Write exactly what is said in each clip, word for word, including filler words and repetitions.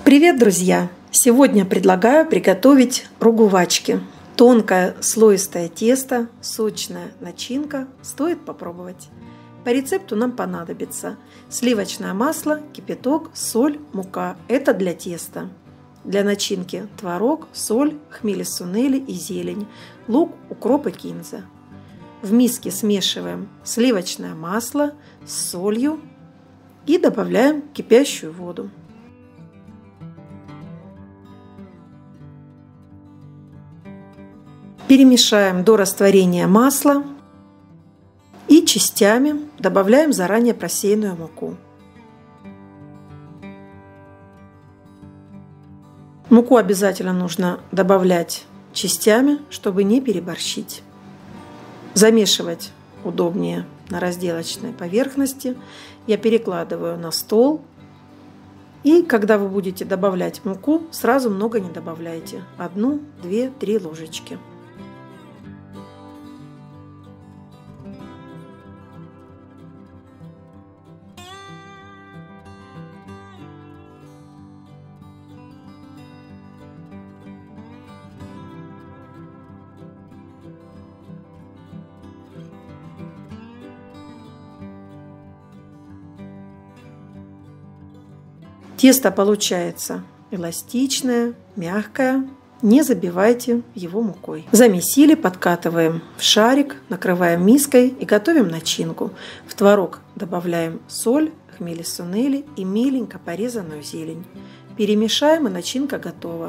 Привет, друзья! Сегодня предлагаю приготовить ругувачки. Тонкое слоистое тесто, сочная начинка. Стоит попробовать. По рецепту нам понадобится сливочное масло, кипяток, соль, мука. Это для теста. Для начинки творог, соль, хмели-сунели и зелень, лук, укроп и кинза. В миске смешиваем сливочное масло с солью и добавляем кипящую воду. Перемешаем до растворения масла и частями добавляем заранее просеянную муку. Муку обязательно нужно добавлять частями, чтобы не переборщить. Замешивать удобнее на разделочной поверхности. Я перекладываю на стол. И когда вы будете добавлять муку, сразу много не добавляйте. Одну, две, три ложечки. Тесто получается эластичное, мягкое. Не забивайте его мукой. Замесили, подкатываем в шарик, накрываем миской и готовим начинку. В творог добавляем соль, хмели-сунели и меленько порезанную зелень. Перемешаем, и начинка готова.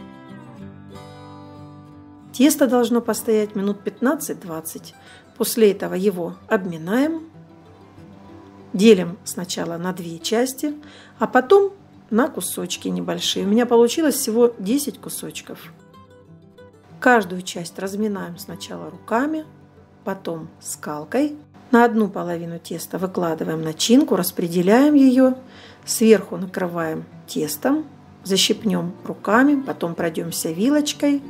Тесто должно постоять минут пятнадцать-двадцать. После этого его обминаем. Делим сначала на две части, а потом на кусочки небольшие. У меня получилось всего десять кусочков. Каждую часть разминаем сначала руками, потом скалкой. На одну половину теста выкладываем начинку, распределяем ее, сверху накрываем тестом, защипнем руками, потом пройдемся вилочкой.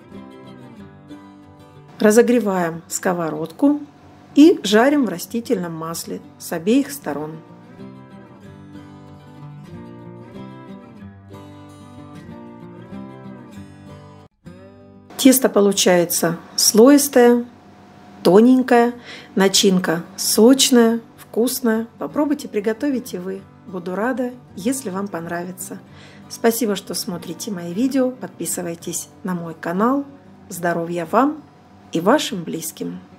Разогреваем сковородку и жарим в растительном масле с обеих сторон. Тесто получается слоистое, тоненькое, начинка сочная, вкусная. Попробуйте приготовить и вы. Буду рада, если вам понравится. Спасибо, что смотрите мои видео. Подписывайтесь на мой канал. Здоровья вам и вашим близким.